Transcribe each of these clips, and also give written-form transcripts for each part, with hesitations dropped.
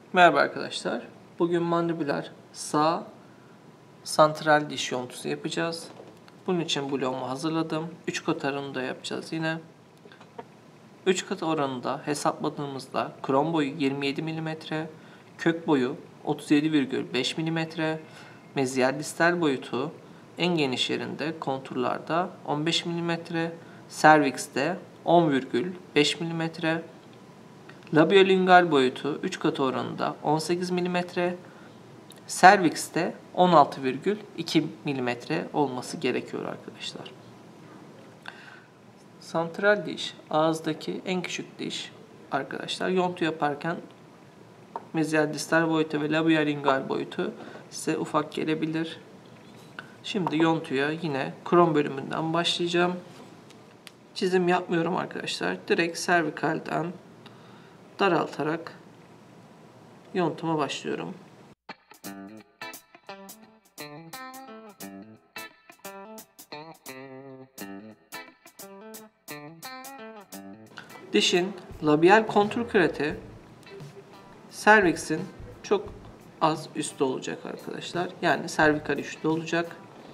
Merhaba arkadaşlar. Bugün mandibüler sağ santral diş yontusu yapacağız. Bunun için bloğumu hazırladım. 3 kat oranında yapacağız yine. 3 kat oranında hesapladığımızda krom boyu 27 mm, kök boyu 37,5 mm, meziyel distal boyutu en geniş yerinde konturlarda 15 mm, servikste 10,5 mm, labiolingual boyutu 3 katı oranında 18 mm, servikste 16,2 mm olması gerekiyor arkadaşlar. Santral diş ağızdaki en küçük diş arkadaşlar. Yontu yaparken meziyel distal boyutu ve labiolingual boyutu size ufak gelebilir. Şimdi yontuya yine krom bölümünden başlayacağım. Çizim yapmıyorum arkadaşlar. Direkt servikalden daraltarak yontuma başlıyorum. Dişin labial kontur kırati serviksin çok az üstte olacak arkadaşlar. Yani servikal üstte olacak.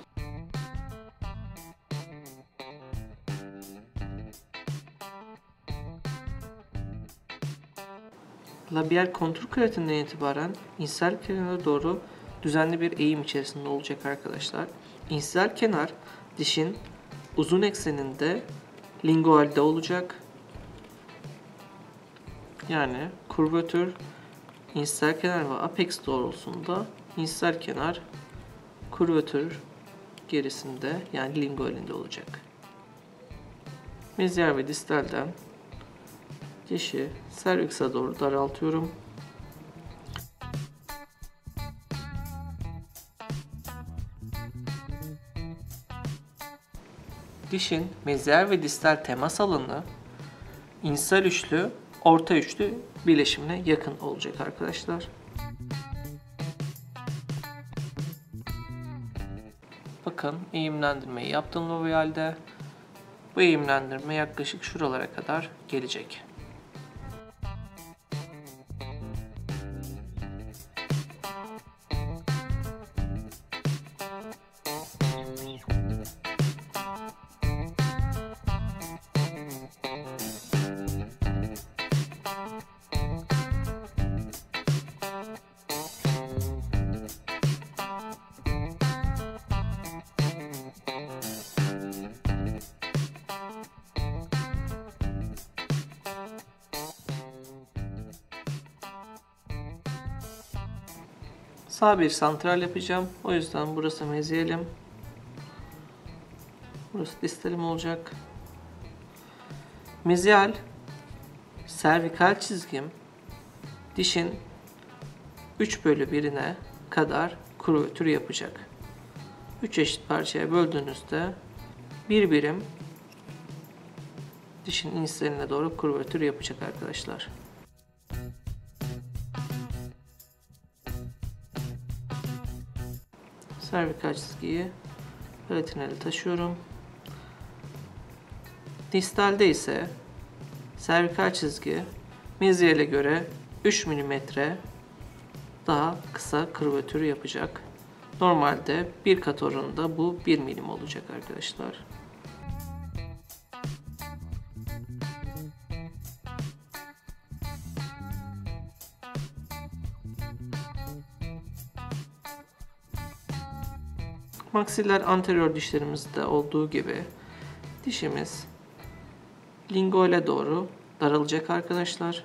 Labial kontur kıratinden itibaren insel kenara doğru düzenli bir eğim içerisinde olacak arkadaşlar. İnsel kenar dişin uzun ekseninde lingualde olacak. Yani kurvatür insel kenar ve apex doğrultusunda insel kenar kurvatür gerisinde yani lingualinde olacak. Meziyel ve distalden dişi servikse doğru daraltıyorum. Dişin meziyel ve distal temas alanı insel üçlü, orta üçlü birleşimine yakın olacak arkadaşlar. Bakın eğimlendirmeyi yaptım labialde. Bu eğimlendirme yaklaşık şuralara kadar gelecek. Sağ bir santral yapacağım. O yüzden burası meziyelim. Burası distalim olacak. Meziyal servikal çizgim dişin 3/1'ine kadar kurvatür yapacak. 3 eşit parçaya böldüğünüzde bir birim dişin insaline doğru kurvatür yapacak arkadaşlar. Servikal çizgiyi platinele taşıyorum. Distalde ise servikal çizgi meziyele göre 3 mm daha kısa kurvatür yapacak. Normalde bir kat oranında bu 1 mm olacak arkadaşlar. Maksiller anterior dişlerimizde olduğu gibi dişimiz linguale doğru daralacak arkadaşlar.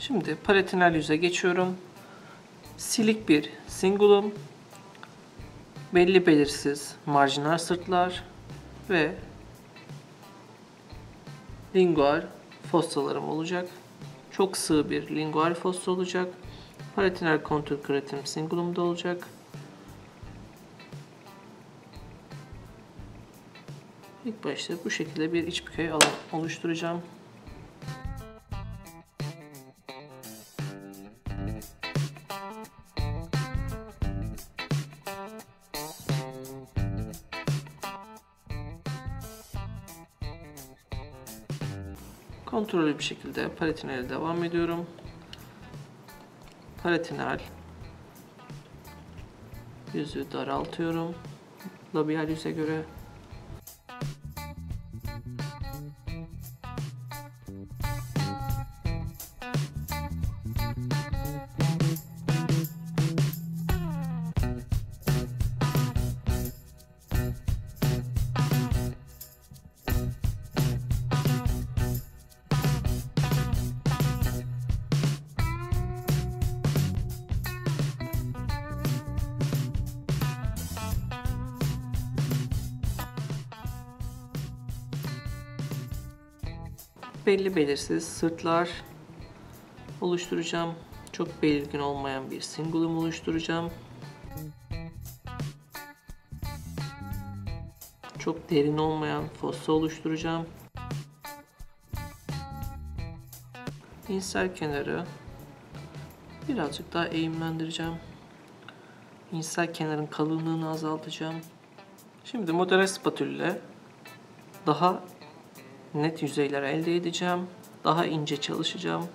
Şimdi palatinal yüze geçiyorum. Silik bir cingulum, belli belirsiz marjinal sırtlar ve lingual fossalarım olacak. Çok sığ bir lingual fossa olacak. Palatinal kontur keratin cingulum da olacak. İlk başta bu şekilde bir iç bükey alan oluşturacağım. Kontrollü bir şekilde palatinale devam ediyorum. Palatinal yüzü daraltıyorum labial yüze göre. Belli belirsiz sırtlar oluşturacağım. Çok belirgin olmayan bir cingulum oluşturacağım. Çok derin olmayan fossa oluşturacağım. İnsel kenarı birazcık daha eğimlendireceğim. İnsel kenarın kalınlığını azaltacağım. Şimdi model spatül ile daha net yüzeyler elde edeceğim. Daha ince çalışacağım.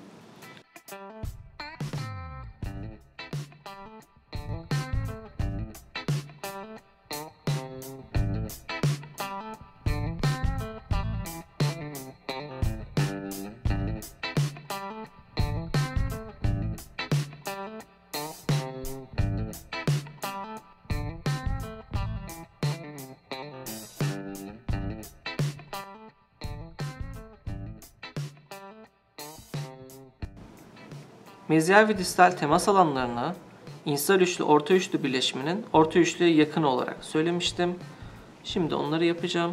Meziyel ve distal temas alanlarına insel üçlü orta üçlü birleşiminin orta üçlüye yakın olarak söylemiştim. Şimdi onları yapacağım.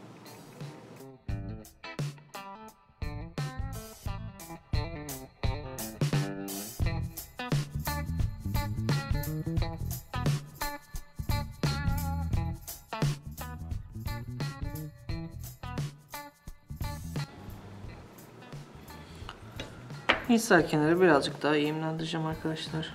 İnsel kenarı birazcık daha eğimlendireceğim arkadaşlar.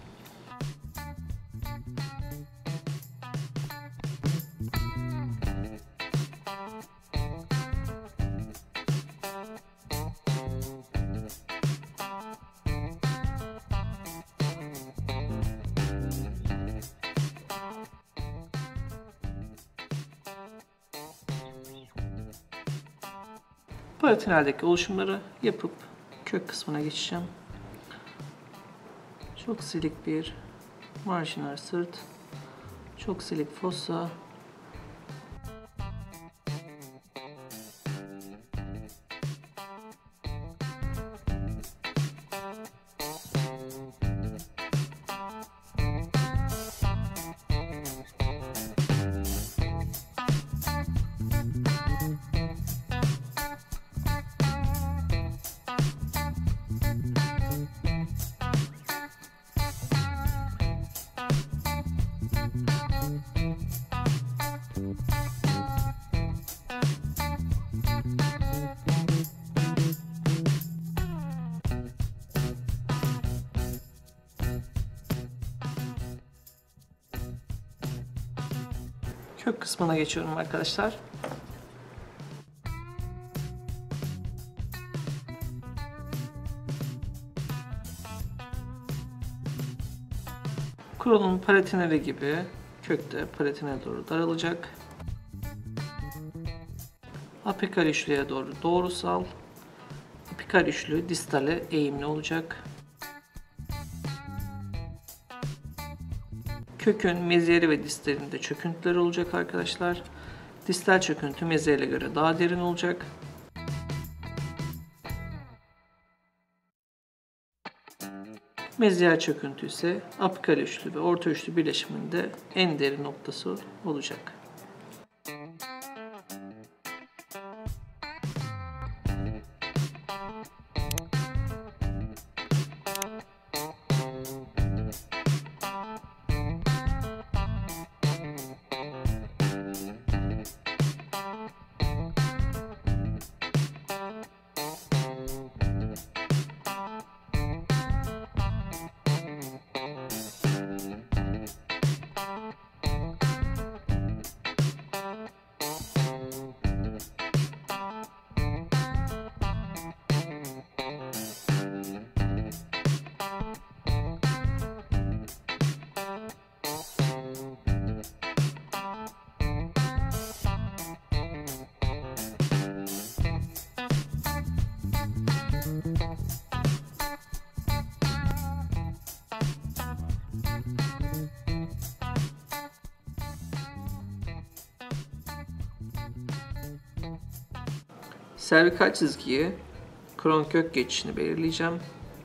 Palatinaldeki oluşumları yapıp kök kısmına geçeceğim. Çok silik bir marjinal sırt, çok silik fossa, kök kısmına geçiyorum arkadaşlar. Kurulum palatinali gibi kökte palatinale doğru daralacak. Apikal üçlüye doğru doğrusal, apikal üçlü distale eğimli olacak. Kökün meziyeli ve distalinde çöküntüleri olacak arkadaşlar. Distal çöküntü meziyele göre daha derin olacak. Meziyel çöküntü ise apikal üçlü ve orta üçlü birleşiminde en derin noktası olacak. Servikal çizgiye kron kök geçişini belirleyeceğim.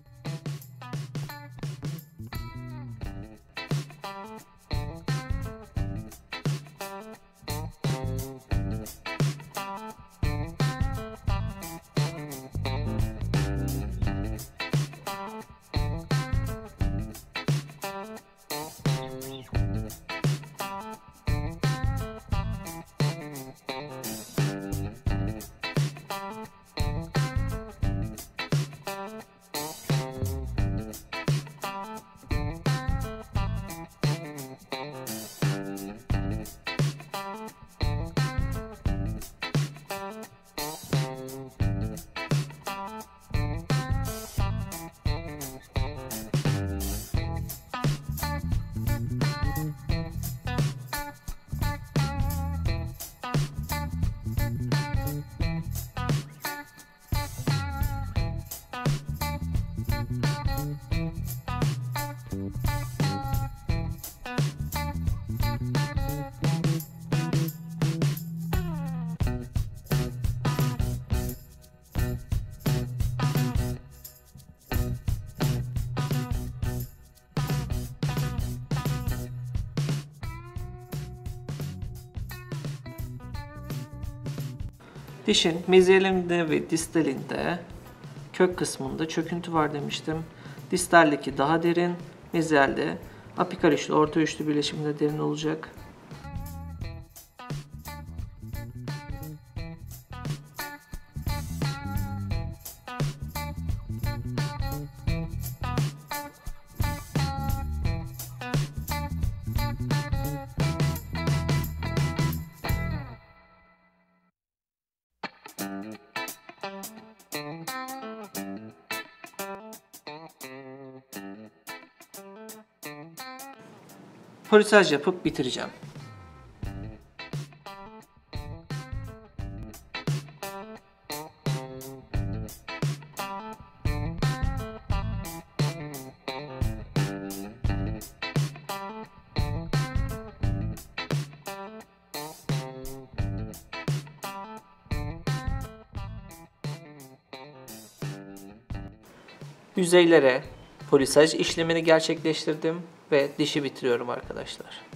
Dişin meziyelinde ve distalinde kök kısmında çöküntü var demiştim. Distaldeki daha derin, meziyelde apikal üçlü, orta üçlü birleşiminde derin olacak. Polisaj yapıp bitireceğim. Yüzeylere polisaj işlemini gerçekleştirdim ve dişi bitiriyorum arkadaşlar.